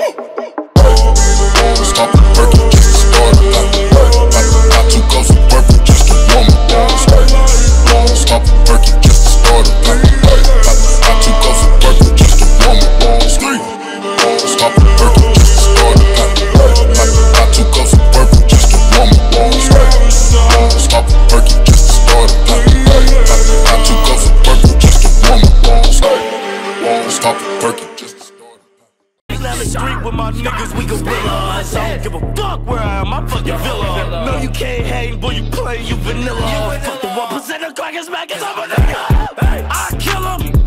Stop the perky just to start it. Not two cups of purple just to warm up. Stop the perky just to start it. Not two cups of purple just to warm up. Stop the perky just to start it. Not two cups of purple just to warm up. Stop the perky just to start it. Not two cups of purple just to warm up. Stop the perky just to start it. Down the street with my niggas, we gorillas. I don't give a fuck where I am, I'm fucking villa. No, you can't hang, boy, you play, you vanilla. Fuck the 1% of crackers, man, cause I'm a nigga. I kill 'em.